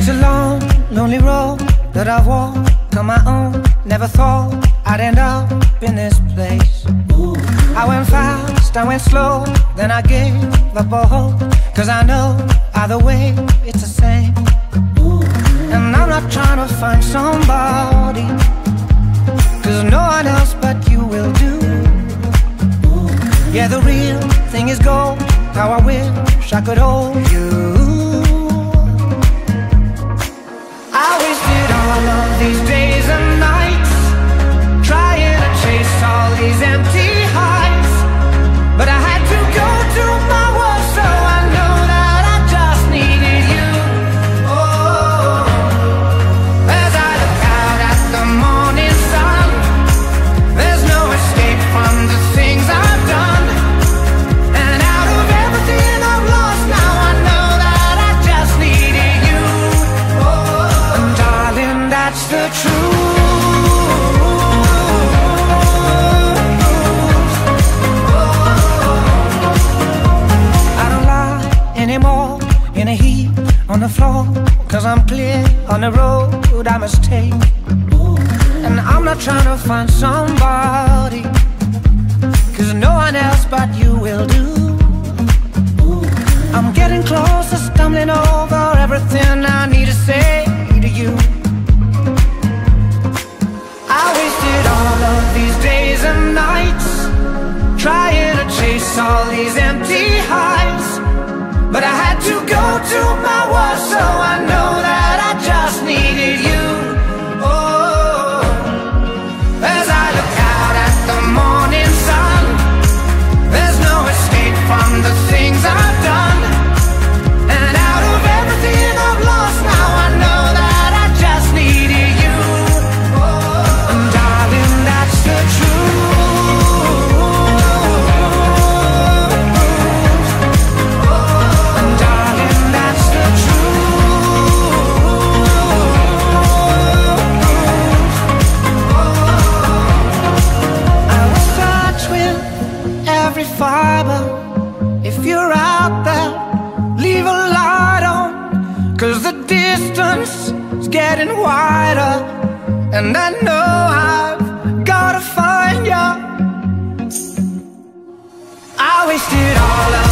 It's a long, lonely road that I've walked on my own. Never thought I'd end up in this place. I went fast, I went slow, then I gave up all hope, 'cause I know either way it's the same. And I'm not trying to find somebody, 'cause no one else but you will do. Yeah, the real thing is gold. How I wish I could hold you. I wasted all of these days and nights trying to chase all these empty highs, but I had to go to my worst, so I know that I just needed you. Oh, as I look out at the morning sun, there's no escape from the things I've done. And out of everything I've lost, now I know that I just needed you. Oh, and darling, that's the truth. Anymore in a heap on the floor, 'cause I'm clear on the road I must take. And I'm not trying to find somebody, 'cause no one else but you will do. I'm getting closer, stumbling over everything I need to say to you. I wasted all of these days and nights trying to chase all these empty highs, but I had to go to my worst, so I know that I just needed you. Oh, as I look out at the morning sun, there's no escape from the things I've done. And out of everything I've lost, now I know that I just needed you. Oh, and darling, that's the truth. Fiber, if you're out there, leave a light on, 'cause the distance is getting wider, and I know I've gotta find you. I wasted all of